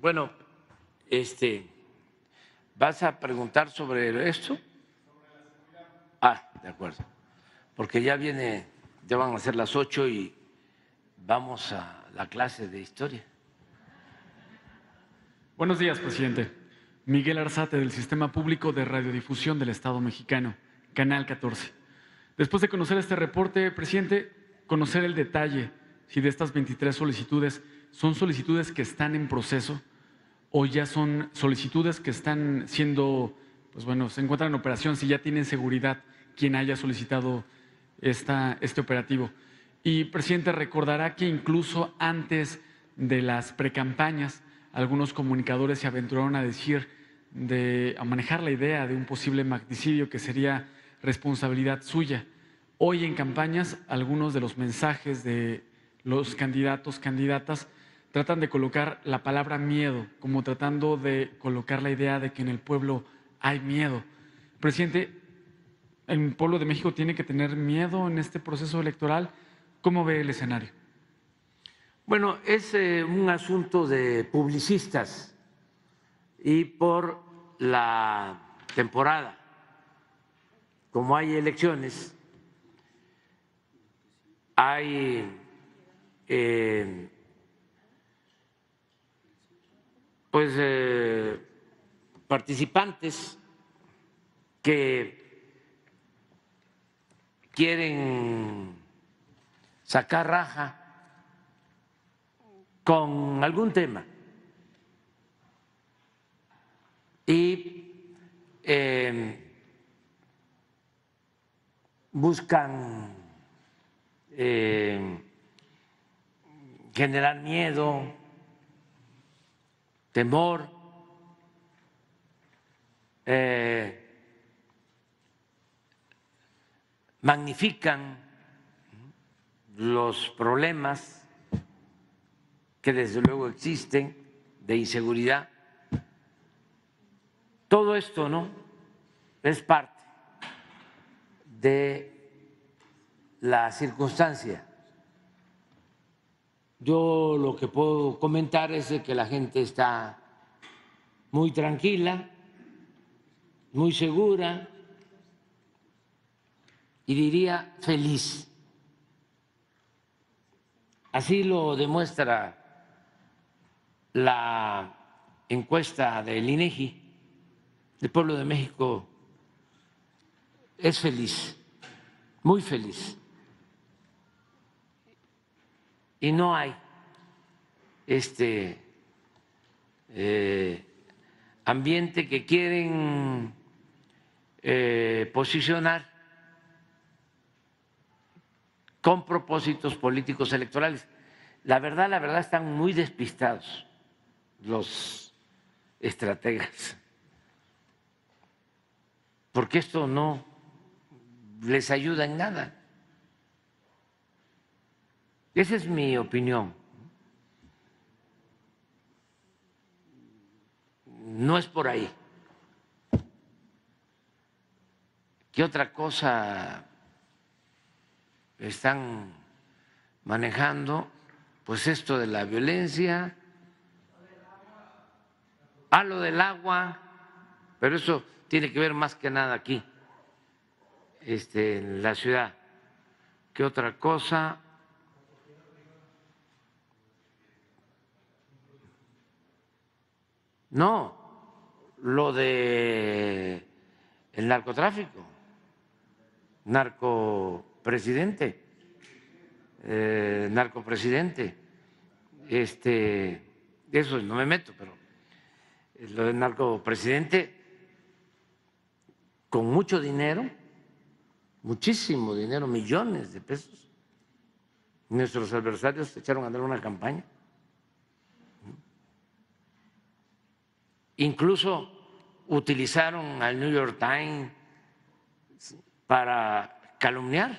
Bueno, ¿vas a preguntar sobre esto? Ah, de acuerdo. Porque ya van a ser las 8 y vamos a la clase de historia. Buenos días, presidente. Miguel Arzate, del Sistema Público de Radiodifusión del Estado Mexicano, Canal 14. Después de conocer este reporte, presidente, conocer el detalle, si de estas 23 solicitudes son solicitudes que están en proceso o ya son solicitudes que están siendo, pues bueno, se encuentran en operación, si ya tienen seguridad quien haya solicitado este operativo. Y, presidente, recordará que incluso antes de las precampañas, algunos comunicadores se aventuraron a decir, a manejar la idea de un posible magnicidio que sería responsabilidad suya. Hoy en campañas, algunos de los mensajes de los candidatos, candidatas, tratan de colocar la palabra miedo, como tratando de colocar la idea de que en el pueblo hay miedo. Presidente, ¿el pueblo de México tiene que tener miedo en este proceso electoral? ¿Cómo ve el escenario? Bueno, es un asunto de publicistas y por la temporada, como hay elecciones, hay participantes que quieren sacar raja con algún tema y buscan generar miedo, temor, magnifican los problemas que desde luego existen de inseguridad. Todo esto, ¿no?, es parte de la circunstancia. Yo lo que puedo comentar es de que la gente está muy tranquila, muy segura y diría feliz. Así lo demuestra la encuesta del INEGI. El pueblo de México es feliz, muy feliz. Y no hay ambiente que quieren posicionar con propósitos políticos electorales. La verdad, están muy despistados los estrategas, porque esto no les ayuda en nada. Esa es mi opinión. No es por ahí. ¿Qué otra cosa están manejando? Pues esto de la violencia, lo del agua, pero eso tiene que ver más que nada aquí, en la ciudad. ¿Qué otra cosa? No, lo de el narcotráfico, narcopresidente, eso no me meto, pero lo del narcopresidente con mucho dinero, muchísimo dinero, millones de pesos. Nuestros adversarios echaron a andar una campaña. Incluso utilizaron al New York Times para calumniar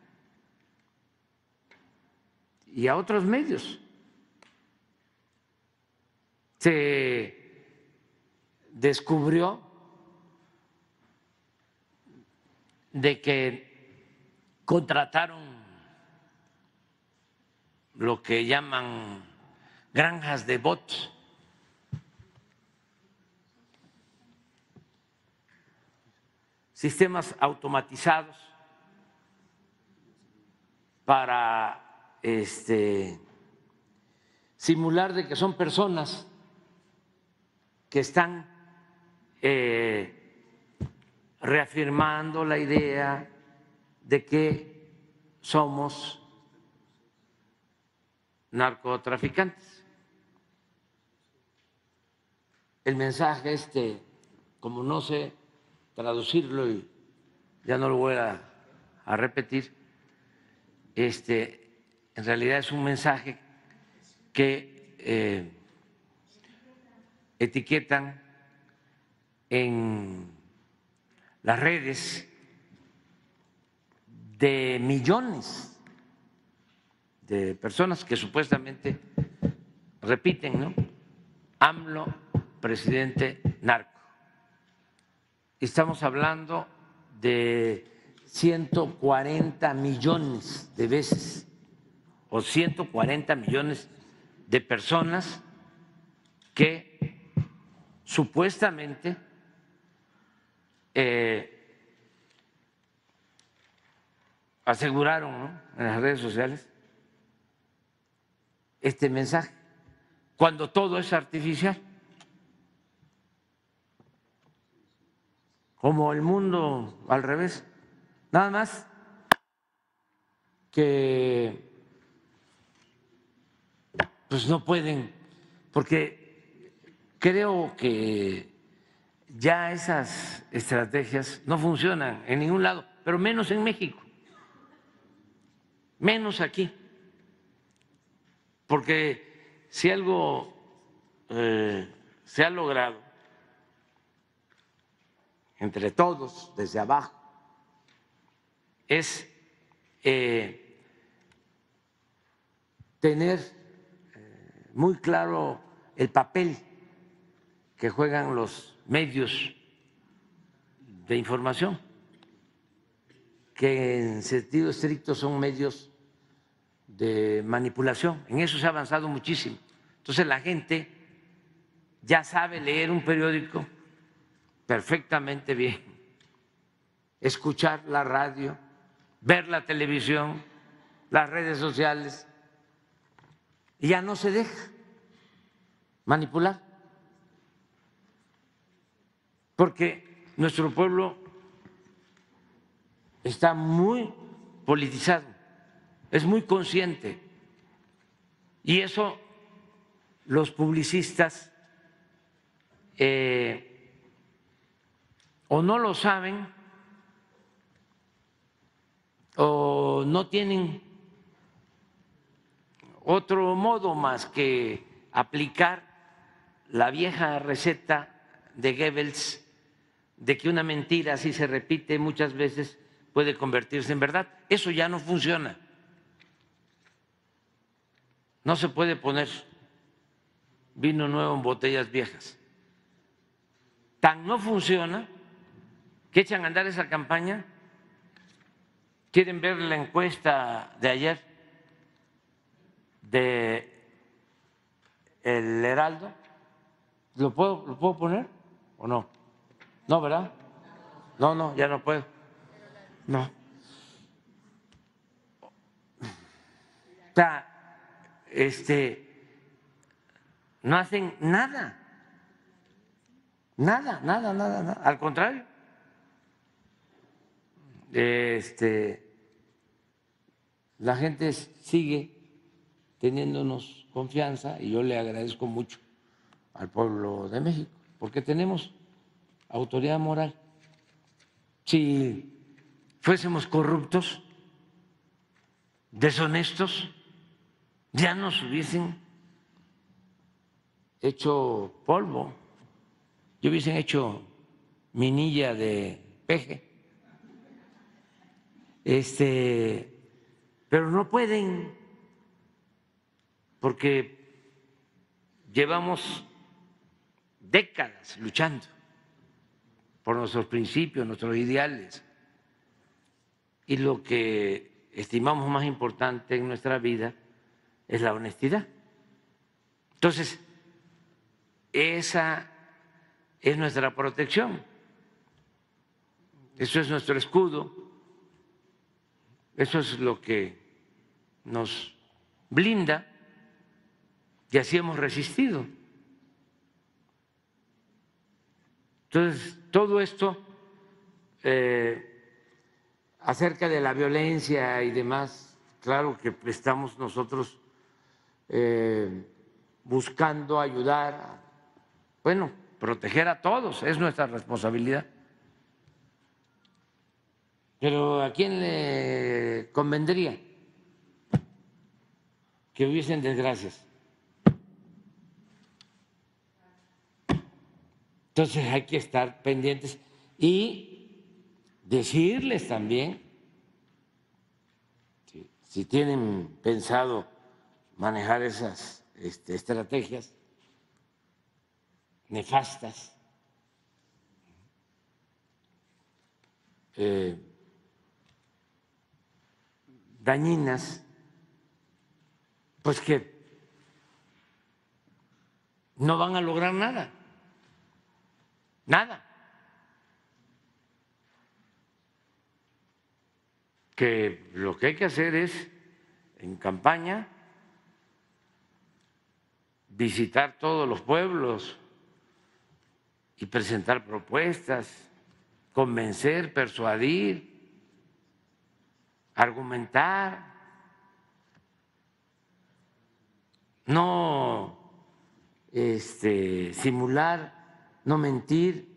y a otros medios. Se descubrió de que contrataron lo que llaman granjas de bots sistemas automatizados para simular de que son personas que están reafirmando la idea de que somos narcotraficantes. El mensaje como no sé traducirlo y ya no lo voy a repetir, en realidad es un mensaje que etiquetan en las redes de millones de personas que supuestamente repiten, ¿no? AMLO, presidente narco. Estamos hablando de 140 millones de veces o 140 millones de personas que supuestamente aseguraron, ¿no?, en las redes sociales este mensaje, cuando todo es artificial. Como el mundo al revés, nada más que pues no pueden, porque creo que ya esas estrategias no funcionan en ningún lado, pero menos en México, menos aquí, porque si algo se ha logrado entre todos, desde abajo, es tener muy claro el papel que juegan los medios de información, que en sentido estricto son medios de manipulación. En eso se ha avanzado muchísimo. Entonces la gente ya sabe leer un periódico perfectamente bien, escuchar la radio, ver la televisión, las redes sociales, y ya no se deja manipular, porque nuestro pueblo está muy politizado, es muy consciente, y eso los publicistas o no lo saben o no tienen otro modo más que aplicar la vieja receta de Goebbels de que una mentira, si se repite muchas veces, puede convertirse en verdad. Eso ya no funciona. No se puede poner vino nuevo en botellas viejas. Tan no funciona que echan a andar esa campaña. ¿Quieren ver la encuesta de ayer de El Heraldo? ¿Lo puedo poner o no? No, ¿verdad? No, ya no puedo. No. O sea, no hacen nada. Nada. Al contrario. La gente sigue teniéndonos confianza y yo le agradezco mucho al pueblo de México, porque tenemos autoridad moral. Si fuésemos corruptos, deshonestos, ya nos hubiesen hecho polvo, ya hubiesen hecho minilla de peje. Pero no pueden, porque llevamos décadas luchando por nuestros principios, nuestros ideales, y lo que estimamos más importante en nuestra vida es la honestidad. Entonces, esa es nuestra protección. Eso es nuestro escudo, eso es lo que nos blinda y así hemos resistido. Entonces, todo esto acerca de la violencia y demás, claro que estamos nosotros buscando ayudar, bueno, proteger a todos, es nuestra responsabilidad. Pero ¿a quién le convendría que hubiesen desgracias? Entonces hay que estar pendientes y decirles también, si tienen pensado manejar esas estrategias nefastas, dañinas, pues que no van a lograr nada. Nada. Que lo que hay que hacer es, en campaña, visitar todos los pueblos y presentar propuestas, convencer, persuadir, argumentar, no simular, no mentir.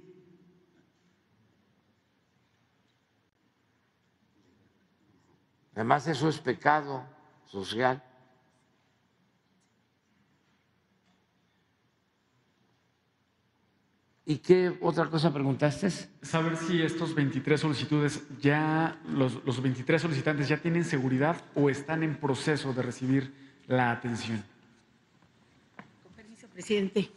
Además, eso es pecado social. ¿Y qué otra cosa preguntaste? Saber si estos 23 solicitudes ya, los 23 solicitantes ya tienen seguridad o están en proceso de recibir la atención. Con permiso, presidente.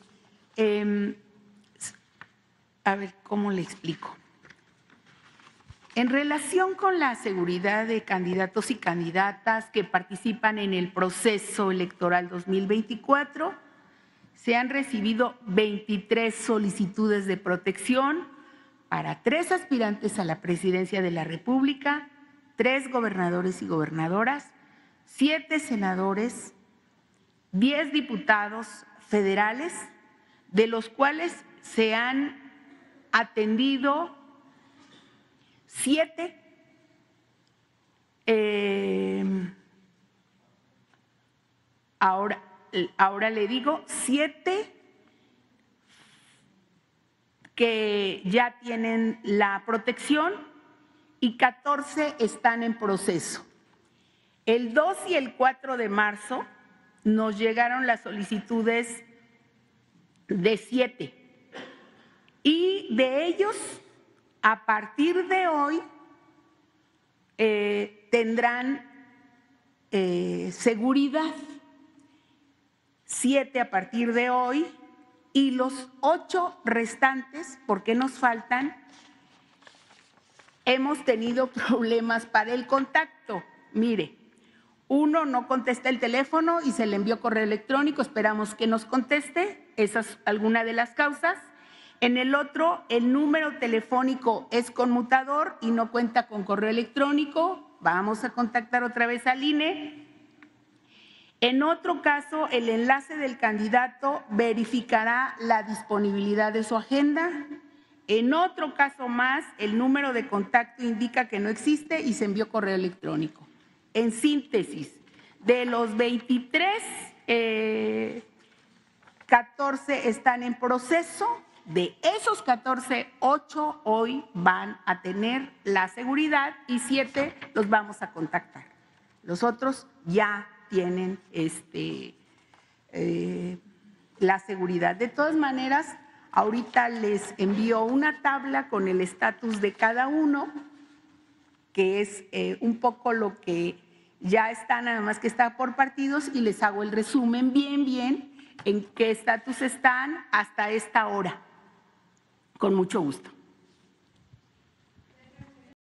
A ver, ¿cómo le explico? En relación con la seguridad de candidatos y candidatas que participan en el proceso electoral 2024, se han recibido 23 solicitudes de protección para 3 aspirantes a la presidencia de la República, 3 gobernadores y gobernadoras, 7 senadores, 10 diputados federales, de los cuales se han atendido 7 ahora le digo 7 que ya tienen la protección y 14 están en proceso. El 2 y el 4 de marzo nos llegaron las solicitudes de 7 y de ellos, a partir de hoy, tendrán seguridad. 7 a partir de hoy y los 8 restantes, porque nos faltan, hemos tenido problemas para el contacto. Mire, uno no contesta el teléfono y se le envió correo electrónico, esperamos que nos conteste, esa es alguna de las causas. En el otro, el número telefónico es conmutador y no cuenta con correo electrónico, vamos a contactar otra vez al INE. En otro caso, el enlace del candidato verificará la disponibilidad de su agenda. En otro caso más, el número de contacto indica que no existe y se envió correo electrónico. En síntesis, de los 23, 14 están en proceso. De esos 14, 8 hoy van a tener la seguridad y 7 los vamos a contactar. Los otros ya tienen la seguridad. De todas maneras, ahorita les envío una tabla con el estatus de cada uno, que es un poco lo que ya está, nada más que está por partidos, y les hago el resumen bien en qué estatus están hasta esta hora. Con mucho gusto.